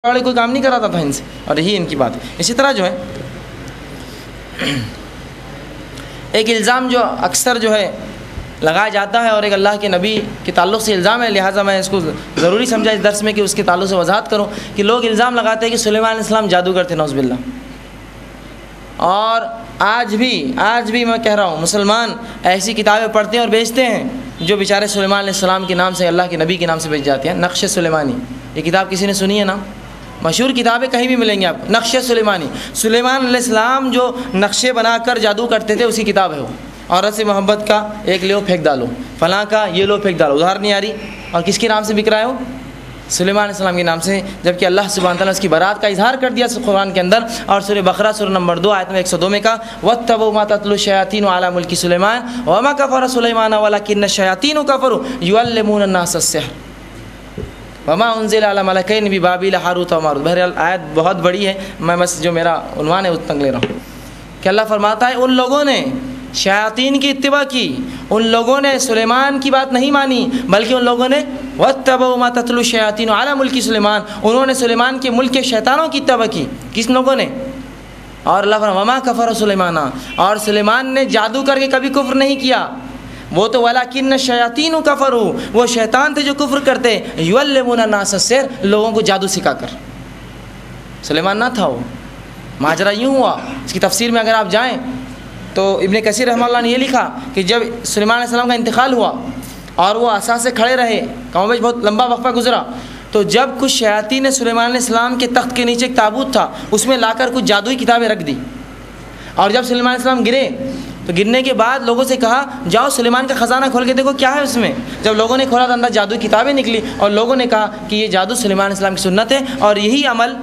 والے کوئی کام نہیں کراتا تھا ان سے، اور یہی ان کی بات ہے۔ اسی طرح جو ہے ایک الزام جو اکثر جو ہے لگایا جاتا ہے اور ایک اللہ کے نبی کے تعلق سے الزام ہے، لہٰذا میں اس کو ضروری سمجھا اس درس میں کہ اس کے تعلق سے وضاحت کروں کہ لوگ الزام لگاتے ہیں کہ سلیمان علیہ السلام جادوگر تھے، نعوذ باللہ۔ اور آج بھی میں کہہ رہا ہوں مسلمان ایسی کتابیں پڑھتے ہیں اور بیچتے ہیں جو بیچارے سلیمان علیہ السلام کے نام سے، اللہ کے نبی کے نام سے بیچ جاتے ہیں۔ نقش سلیمانی، یہ کتاب کسی نے سنی ہے نا؟ مشہور کتابیں کہیں بھی ملیں گے آپ کو، نقش سلیمانی، سلیمان علیہ السلام جو نقشے بنا کر جادو کرتے تھے اسی کتاب ہے وہ۔ عورت سے محبت کا ایک لو پھینک ڈالو، فلاں کا یہ لو پھینک ڈالو، ادھار نہیں آ رہی، اور کس کے نام سے بک رہا ہے وہ؟ سلیمان علیہ السلام کے نام سے، جبکہ اللہ سبحانہ تعالیٰ اس کی برات کا اظہار کر دیا قرآن کے اندر۔ اور سورہ بقرہ سورہ نمبر 2 آیت میں 102 میں کہا وَاتَّبَعُوا مَا تَتْلُو الشَّيَاطِينُ عَلَىٰ مُلْكِ سُلَيْمَانَ وَمَا كَفَرَ سُلَيْمَانَ وَلَٰكِنَّ الشَّيَاطِينَ كَفَرُوا يُعَلِّمُونَ النَّاسَ السِّحْرَ وَمَا أُنزِلَ عَلَىٰ مَلَكَيْنِ بِبَابِلَ هَارُوتَ وَمَارُوتَ۔ بہرحال آیت بہت بڑی ہے، میں بس جو میرا عنوان ہے اس تک لے رہا ہوں کہ اللہ فرماتا ہے ان لوگوں نے شیاطین کی اتباع کی، ان لوگوں نے سلیمان کی بات نہیں مانی، بلکہ ان لوگوں نے وَاتَّبَعُوا مَا تَتْلُو الشَّيَاطِينُ عَلَىٰ مُلْكِ سُلَيْمَانَ، انہوں نے سلیمان کے ملک کے شیطانوں کی اتباع کی۔ کس لوگوں نے؟ اور اللہ فرماتا وَمَا كَفَرَ سُلَيْمَانَ، اور سلیمان نے جادو کر کے کبھی کفر نہیں کیا، وہ تو وَلَٰكِنَّ الشَّيَاطِينُ كَفَرُوا، وہ شیطان تھے جو کفر کرتے، يُعَلِّمُونَ النَّاسَ السِّحْرَ، لوگوں کو جادو سکھا کر۔ سلیمان نہ تھا وہ، ماجرا یوں ہوا۔ اس کی تفسیر میں اگر آپ جائیں تو ابن کثیر رحمہ اللہ نے یہ لکھا کہ جب سلیمان علیہ السلام کا انتقال ہوا اور وہ عصا سے کھڑے رہے، کم بیش بہت لمبا وقفہ گزرا، تو جب کچھ شیاطین نے سلیمان علیہ السلام کے تخت کے نیچے ایک تابوت تھا، اس میں لا کر کچھ جادوئی کتابیں رکھ دی، اور جب سلیمان علیہ السلام گرے تو گرنے کے بعد لوگوں سے کہا جاؤ سلیمان کا خزانہ کھول کے دیکھو کیا ہے اس میں۔ جب لوگوں نے کھولا تو اندر جادوئی کتابیں نکلی، اور لوگوں نے کہا کہ یہ جادو سلیمان علیہ السلام کی سنت ہے، اور یہی عمل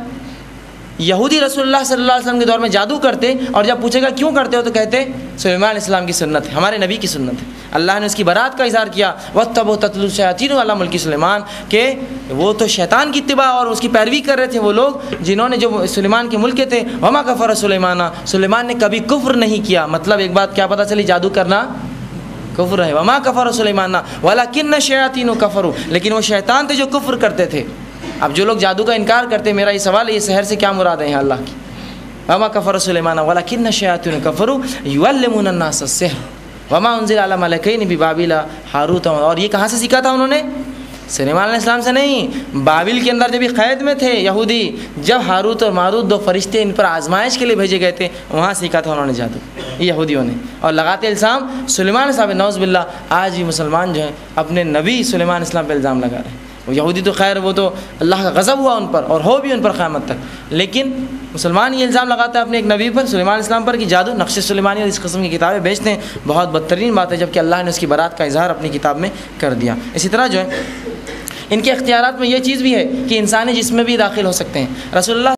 یہودی رسول اللہ صلی اللہ علیہ وسلم کے دور میں جادو کرتے، اور جب پوچھے گا کیوں کرتے ہو تو کہتے سلیمان علیہ السلام کی سنت ہے، ہمارے نبی کی سنت ہے۔ اللہ نے اس کی برات کا اظہار کیا وَاتَّبَعُوا تَتْلُو الشَّيَاطِينُ عَلَىٰ مُلْكِ سُلَيْمَانَ، کہ وہ تو شیطان کی اتباع اور اس کی پیروی کر رہے تھے وہ لوگ جنہوں نے جو سلیمان کے ملک کے تھے۔ وَمَا كَفَرَ سُلَيْمَانَ، سلیمان نے کبھی کفر نہیں کیا۔ مطلب ایک بات کیا پتہ چلی، جادو کرنا کفر ہے۔ وَمَا كَفَرَ سُلَيْمَانَ وَلَٰكِنَّ الشَّيَاطِينَ كَفَرُوا، لیکن وہ شیطان تھے جو کفر کرتے تھے۔ اب جو لوگ جادو کا انکار کرتے، میرا یہ سوال ہے یہ سحر سے کیا مراد ہے اللہ کی؟ وَمَا كَفَرَ سُلَيْمَانَ وَلَٰكِنَّ الشَّيَاطِينَ كَفَرُوا يُعَلِّمُونَ النَّاسَ السِّحْرَ وَمَا أُنزِلَ عَلَىٰ مَلَكَيْنِ بِبَابِلَ هَارُوتَ وَمَارُوتَ۔ اور یہ کہاں سے سیکھا تھا انہوں نے؟ سلیمان علیہ السلام سے نہیں، بابل کے اندر جب یہ قید میں تھے یہودی، جب ہاروت اور ماروت دو فرشتے ان پر آزمائش کے لیے بھیجے گئے تھے، وہاں سیکھا تھا انہوں نے جادو، یہ یہودیوں نے۔ اور لگاتے الزام سلیمان صاحب، نعوذ باللہ آج بھی مسلمان جو ہیں اپنے نبی سلیمان علیہ السلام پہ الزام لگا رہے ہیں۔ وہ یہودی تو خیر وہ تو اللہ کا غضب ہوا ان پر اور ہو بھی ان پر قیامت تک، لیکن مسلمان یہ الزام لگاتا ہے اپنے ایک نبی پر سلیمان علیہ السلام پر کہ جادو نقش سلیمانی اور اس قسم کی کتابیں بیچتے ہیں، بہت بدترین بات ہے، جبکہ اللہ نے اس کی برات کا اظہار اپنی کتاب میں کر دیا۔ اسی طرح جو ہے ان کے اختیارات میں یہ چیز بھی ہے کہ انسانی جسم میں بھی داخل ہو سکتے ہیں۔ رسول اللہ